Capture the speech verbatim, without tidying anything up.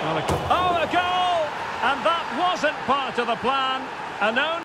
Oh, a goal! And that wasn't part of the plan. A known